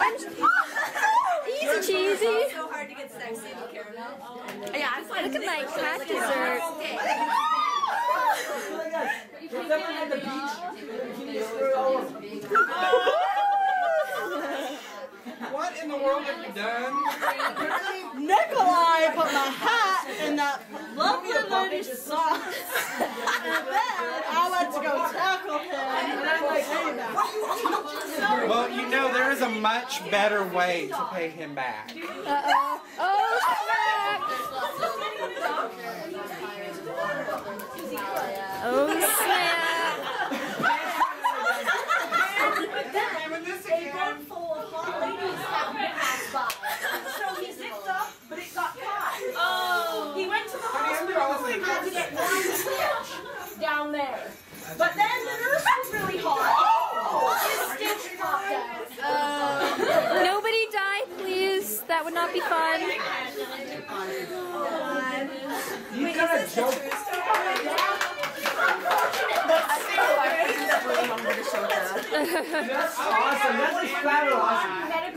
He's cheesy. It's so hard to get sexy with caramel. Yeah, I'm fine. Look at my cat dessert. What in the world have you done? Nikolai put my hat in that lovely lady sauce. And then I went to go tackle him. And I'm like, hey, man. Well, you know, there is a much better way to pay him back. Uh-oh. Oh, snap. Oh, snap. So he zipped up, but it got caught. Oh. He went to the hospital and had to get one stitch down there. But then the nurse was really hot. His stitch popped out. Nobody die, please. That would not be fun. You got a joke. That's awesome. That's like flat awesome.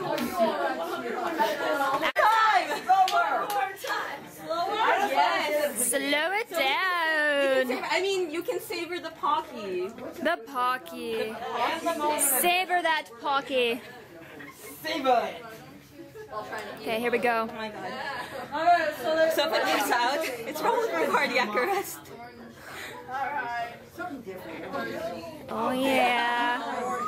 Slow it down. I mean, you can savor the Pocky. The Pocky. Savor that Pocky. Savor it. Okay, here we go. Oh my god. Alright, so if it works out, it's probably for cardiac arrest. Alright. Oh, yeah.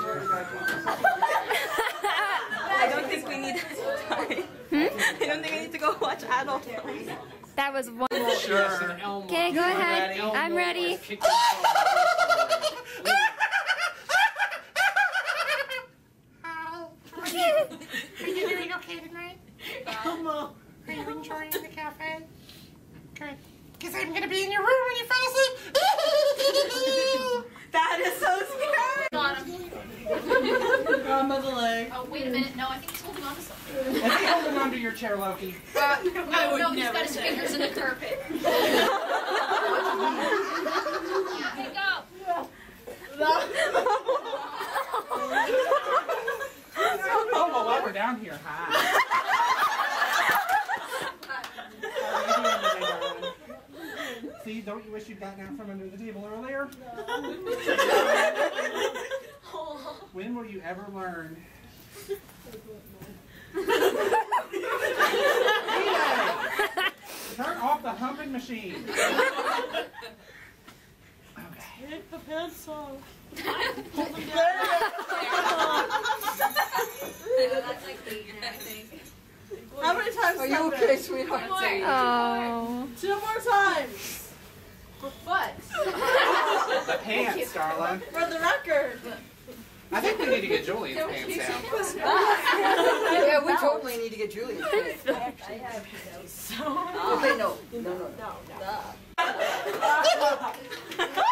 I don't think we need sorry. I don't think I need to go watch adult films. That was one more. Sure. Okay, go ahead. I'm ready. Are you doing okay tonight? Are you enjoying the cafe? Good. Because I'm going to be in your room when you fall asleep. That is so scary! Got him. Grab by the leg. Oh, wait a minute. No, I think he's holding on to something. Is he holding onto your chair, Loki? No, he's got his fingers in the carpet. Hey, go. Oh, well, while we're down here, hi. See, don't you wish you'd gotten out from under the table earlier? When will you ever learn? Turn off the humping machine. Okay. Take the pencil. That's like 8, I think. How many times are you okay, sweetheart? Oh. 2 more times. For what? The pants, darling. For the record. I think we need to get Julian's pants out. Yeah, we totally need to get Julian's pants. I have Okay, no. no.